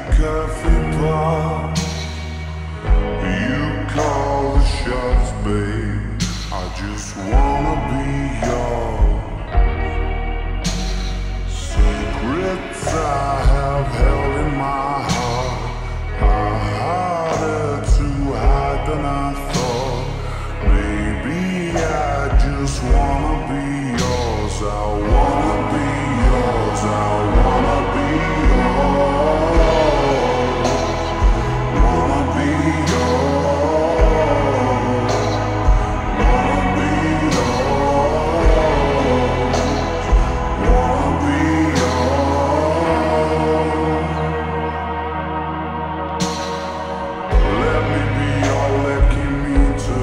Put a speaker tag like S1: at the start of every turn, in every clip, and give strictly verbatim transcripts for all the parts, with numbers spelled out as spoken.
S1: coffee pot. You call the shots, babe. I just wanna be yours. Secrets I have held in my heart are harder to hide than I thought. Maybe I just wanna be yours. I wanna be yours. I wanna be yours. Wanna be yours. Wanna be yours. Wanna be yours. Let me be all that you need to,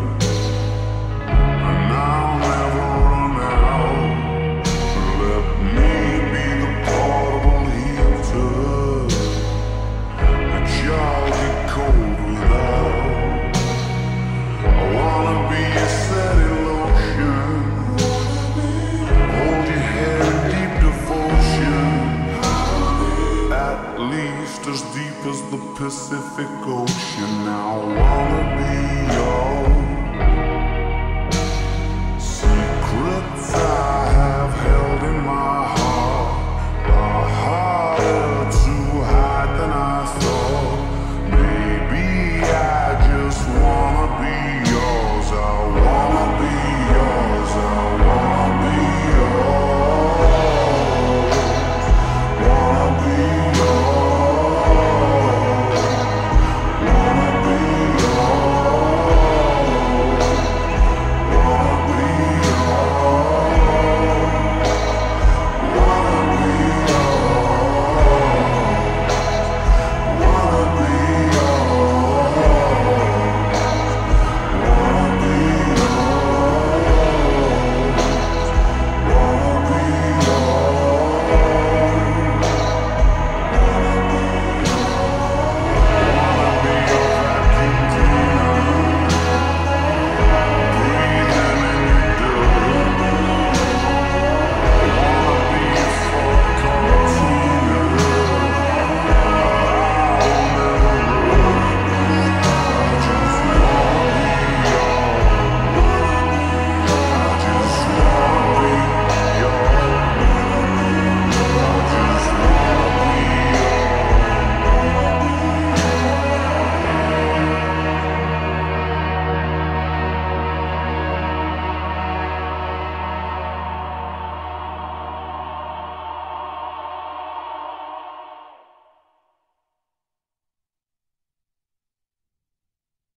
S1: and I'll never run out. Let me be the portable heater that y'all get cold without. I wanna be a steady lotion, hold your head in deep devotion, at least as deep as the Pacific Ocean. I wanna be yours. Secrets I have held in my